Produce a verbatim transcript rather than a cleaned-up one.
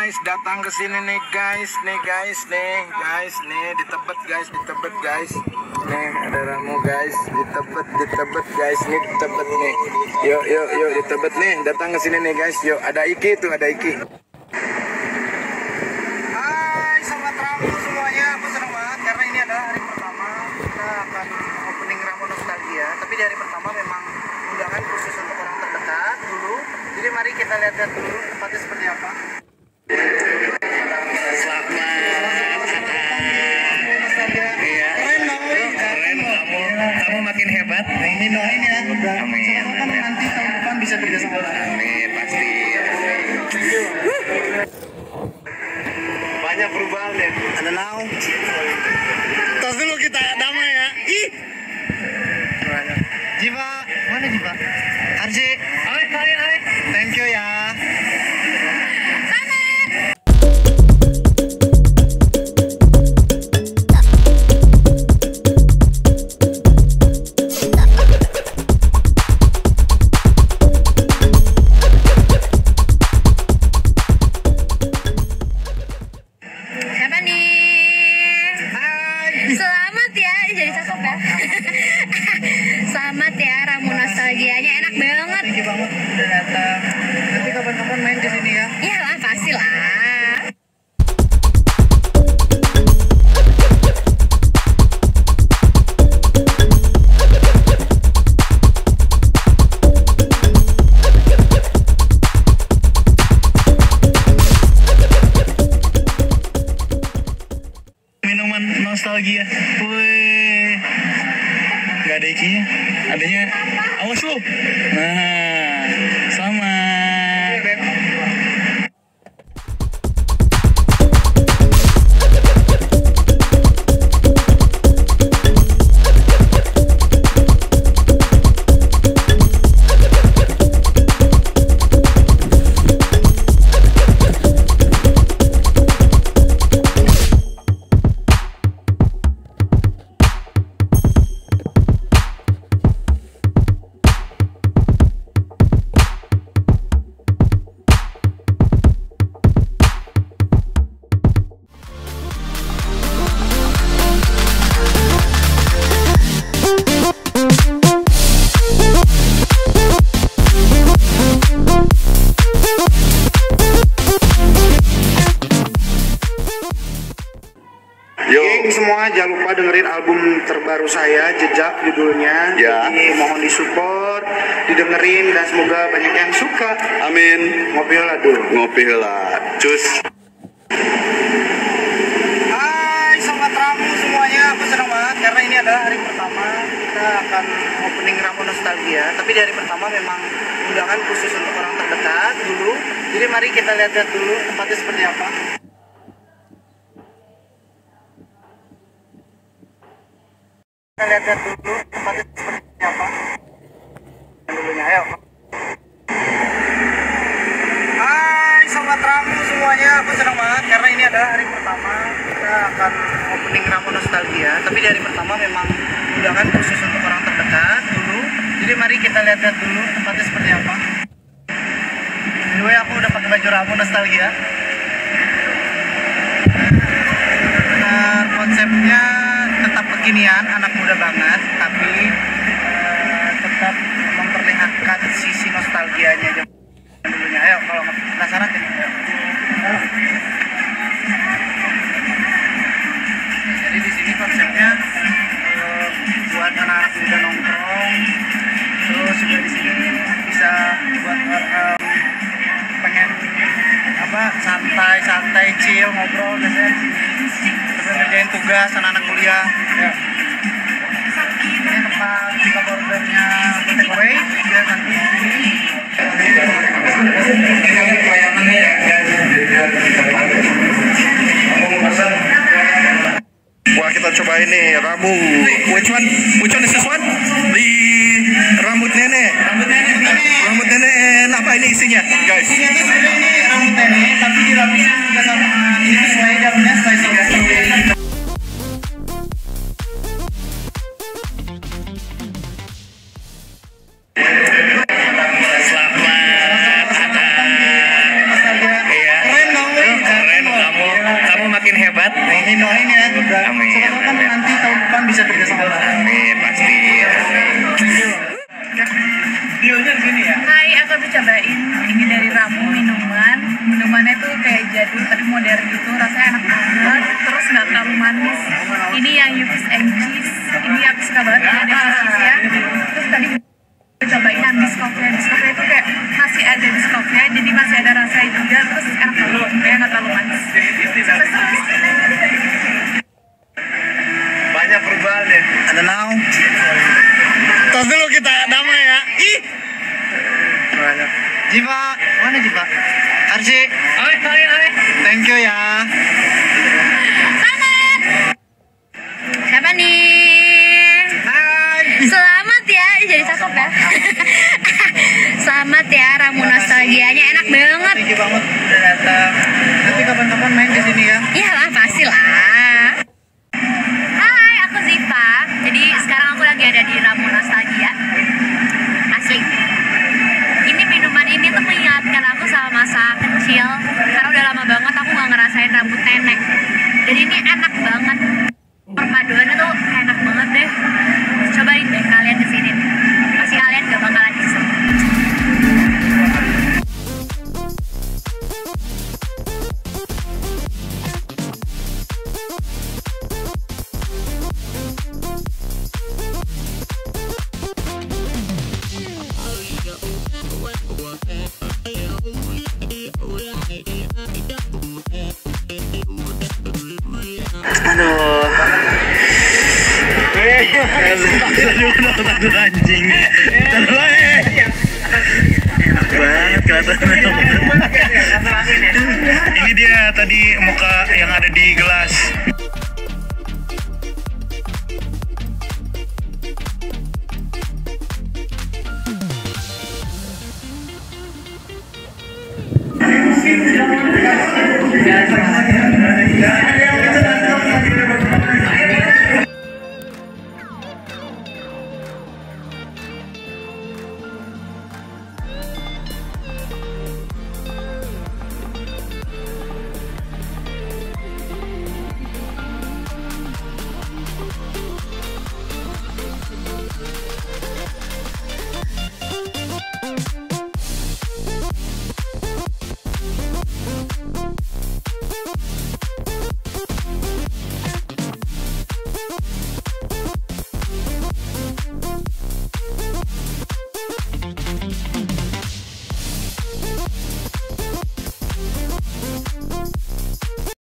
guys, datang ke sini nih guys, nih guys, nih guys, nih di Tebet guys, di Tebet guys. Nih ada ramu guys, di Tebet, di Tebet guys, nih di Tebet nih. Yuk, yuk, yuk di Tebet nih, datang ke sini nih guys. Yuk, ada Iki tuh, ada Iki. Hai sobat ramu semuanya, aku senang banget karena ini adalah hari pertama kita akan opening ramu nostalgia. Tapi di hari pertama memang undangan khusus untuk orang terdekat dulu. Jadi mari kita lihat-lihat dulu tempatnya seperti apa. Kamu makin hebat. Ini doain ya. Amin. Kan nanti tahun depan bisa kerja sama. Amin, pasti. Banyak perubahan deh. Ada now. Tos dulu kita damai ya. Ih. Jiva, mana Jiva? Arji. Hai, hai, hai. Thank you ya. Siapa nih? Hai. Selamat ya, jadi cakep ya. Selamat ya, ramu nostalgianya enak banget. Thank you banget udah datang. Nanti kapan-kapan main ke sini ya. Iya lah, pasti lah. Minuman nostalgia. Wih. Gak ada ikinya. Adanya awas lu. Nah, selamat. Geng semua jangan lupa dengerin album terbaru saya, Jejak judulnya. Ya. Jadi mohon disupport, didengerin dan semoga banyak yang suka. Amin. Ngopi lah dulu. Ngopi lah. Cus. Hai sobat ramu semuanya, aku senang banget karena ini adalah hari pertama kita akan opening ramu nostalgia. Tapi di hari pertama memang undangan khusus untuk orang terdekat dulu. Jadi mari kita lihat-lihat dulu tempatnya seperti apa. Kita lihat-lihat dulu tempatnya seperti apa. Dulunya, ayo. Hai sobat ramu semuanya, aku senang banget karena ini adalah hari pertama kita akan opening ramu nostalgia. Tapi di hari pertama memang undangan khusus untuk orang terdekat dulu. Jadi mari kita lihat-lihat dulu tempatnya seperti apa. Anyway, aku udah pakai baju ramu nostalgia. Nah, konsepnya tetap kekinian, anak muda banget, tapi uh, tetap memperlihatkan sisi nostalgianya aja dulunya. Ayo, kalau penasaran jadi ayo. Jadi di sini konsepnya uh, buat anak-anak muda nongkrong, terus juga di sini bisa buat uh, pengen apa santai-santai chill ngobrol biasanya ngerjain tugas anak-anak kuliah ya. Ini tempat pick up ordernya take away ya, nanti ini pelayanannya ya. Wah, kita coba ini ramu. Which one? Which one is this one? Di rambut nenek. Rambut nenek. Rambut nenek. Apa ini isinya, guys? Isinya tuh ini rambut nenek, tapi dirapiin juga sama ini sesuai dalamnya sesuai sigasi. Selamat. doain doain ya. Amin. Siapa tahu kan nanti tahun depan bisa kerja sama bareng. Amin, pasti. Dealnya di sini ya. Hai, aku tuh cobain ini dari Ramu minuman. Minumannya tuh kayak jadul tapi modern gitu, rasanya enak banget. Terus nggak terlalu manis. Ini yang Yupis and Cheese. Ini aku suka banget ya, ada cheese-nya. Terus tadi aku cobain yang biskopnya. Biskopnya itu kayak masih ada biskopnya, jadi masih ada rasanya juga. Terus enak banget, kayak nggak terlalu manis. Sukses. Banyak perubahan deh. Ada now. Tos dulu kita damai ya. Ih. Banyak. Jiva, mana Jiva? Arsi. Oi, oi, oi. Thank you ya. Selamat. Siapa nih? Hai. Selamat ya, jadi cakep ya. Selamat ya, Ramu nostalgianya enak banget. Thank you banget udah datang. Nanti kapan-kapan main ke sini ya. Iyalah, pasti lah. Hai, aku Ziva. Jadi sekarang aku lagi ada di Ramu Nostalgia. Asli. Ini minuman ini tuh mengingatkan aku sama masa kecil. Karena udah lama banget aku gak ngerasain rambut nenek. Dan ini enak banget. Perpaduannya tuh enak banget deh. Cobain deh kalian kesini. Pasti kalian gak bakalan nyesel. Aduh. Aduh anjing. Terlalu banget kelihatannya. Ini dia tadi muka yang ada di gelas.